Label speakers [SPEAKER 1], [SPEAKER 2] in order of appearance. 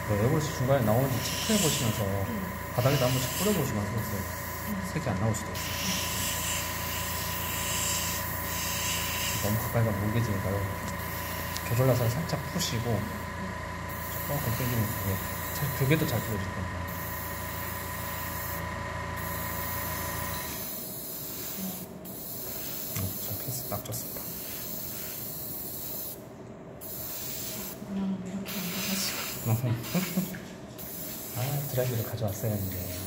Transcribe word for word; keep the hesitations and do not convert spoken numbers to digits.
[SPEAKER 1] 에어브러시 중간에 나오는지 체크해 보시면서 바닥에다 한 번씩 뿌려보시면 좋겠어요. 색이 안 나올 수도 있어요. 너무 가까이 가면 뭉개지니까요. 조절라서 살짝 푸시고 조금 당기면 그게 잘, 그게도 잘 풀어질 겁니다. 잘 패스 딱 좋습니다.
[SPEAKER 2] 그냥 이렇게 안 돼가지고.
[SPEAKER 1] 아, 드라이브를 가져왔어야 했는데.